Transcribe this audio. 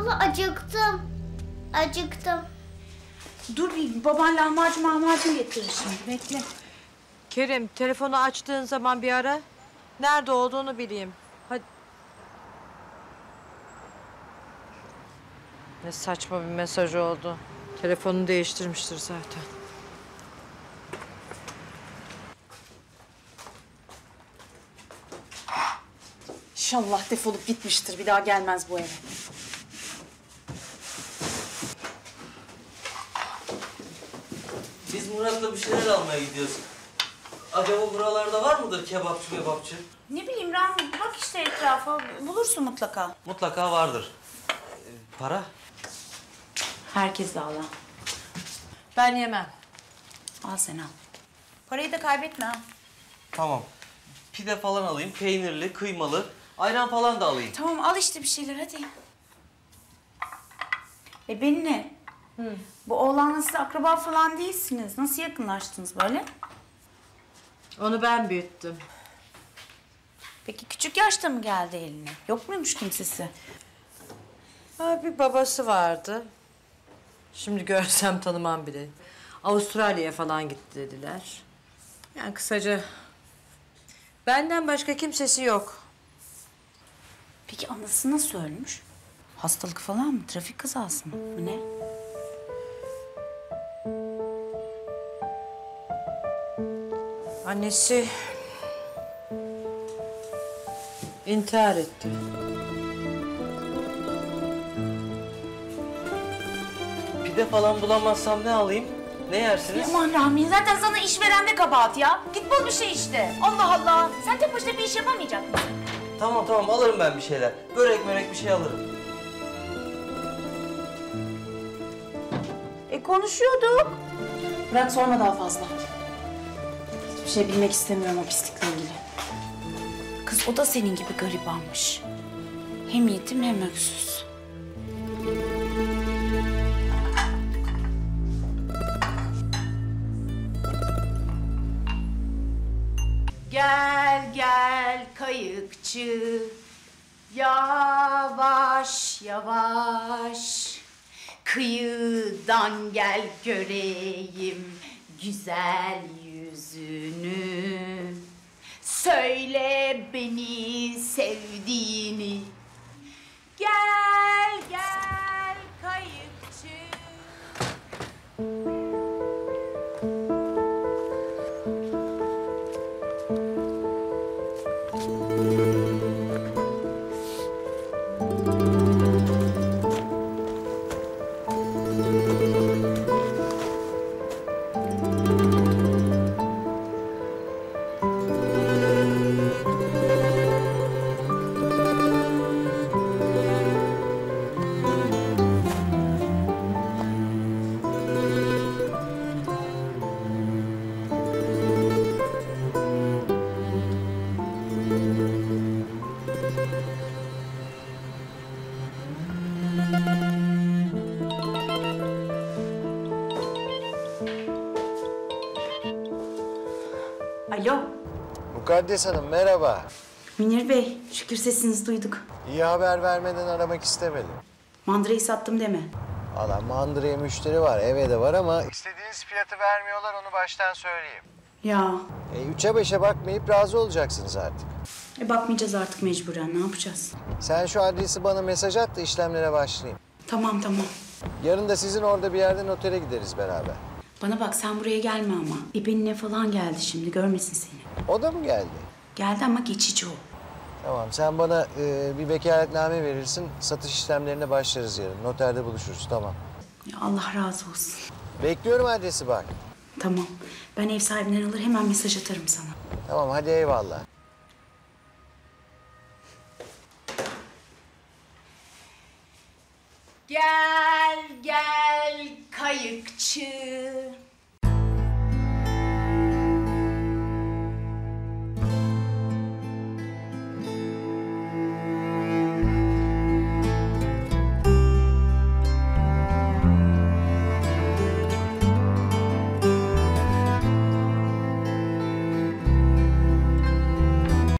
hala acıktım. Acıktım. Dur bir baban lahmacun getirir şimdi. Bekle. Kerim, telefonu açtığın zaman bir ara. Nerede olduğunu bileyim. Hadi. Ne saçma bir mesaj oldu. Telefonunu değiştirmiştir zaten. İnşallah defolup gitmiştir. Bir daha gelmez bu eve. Biz Murat'la bir şeyler almaya gidiyoruz. Acaba buralarda var mıdır kebapçı? Ne bileyim Rami, bak işte etrafa. Bulursun mutlaka. Mutlaka vardır. Para? Herkes de al. Ben yemem. Al sen al. Parayı da kaybetme ha. Tamam. Pide falan alayım, peynirli, kıymalı. Ayran falan da alayım. Tamam al işte bir şeyler hadi. Beni ne? Bu oğlanla siz akraba falan değilsiniz. Nasıl yakınlaştınız böyle? Onu ben büyüttüm. Peki küçük yaşta mı geldi eline? Yok muymuş kimsesi? Ha, bir babası vardı. Şimdi görsem tanımam bile. Avustralya'ya falan gitti dediler. Yani kısaca benden başka kimsesi yok. Peki anası nasıl ölmüş? Hastalık falan mı? Trafik kazası mı? Bu ne? Annesi intihar etti. Pide falan bulamazsam ne alayım? Ne yersiniz? Aman Rahmi zaten sana iş veren de kabahat ya. Git bul bir şey işte. Allah Allah. Sen tek başına bir iş yapamayacak mısın? Tamam alırım ben bir şeyler. Börek bir şey alırım. Konuşuyorduk. Bırak sorma daha fazla. Hiçbir şey bilmek istemiyorum o pislikle ilgili. Kız o da senin gibi garibanmış. Hem yetim hem öksüz. Gel gel kayıkçı, yavaş yavaş. Kıyıdan gel göreyim güzel yüzünü. Söyle beni sevdiğini. Gel gel kayıkçı. Alo. Mukaddes Hanım merhaba. Münir Bey, şükür sesinizi duyduk. İyi haber vermeden aramak istemedim. Mandırayı sattım deme. Valla mandıraya müşteri var, eve de var ama... İstediğiniz fiyatı vermiyorlar, onu baştan söyleyeyim. Ya. 3'e 5'e bakmayıp razı olacaksınız artık. Bakmayacağız artık mecburen, ne yapacağız? Sen şu adresi bana mesaj at da işlemlere başlayayım. Tamam. Yarın da sizin orada bir yerde notere gideriz beraber. Bana bak sen buraya gelme ama. İbenine falan geldi şimdi, görmesin seni. O da mı geldi? Geldi ama geçici o. Tamam, sen bana bir vekaletname verirsin, satış işlemlerine başlarız yarın. Noterde buluşuruz, tamam. Ya Allah razı olsun. Bekliyorum adresi bak. Tamam. Ben ev sahibinden alır hemen mesaj atarım sana. Tamam, hadi eyvallah. Gel gel kayıkçı,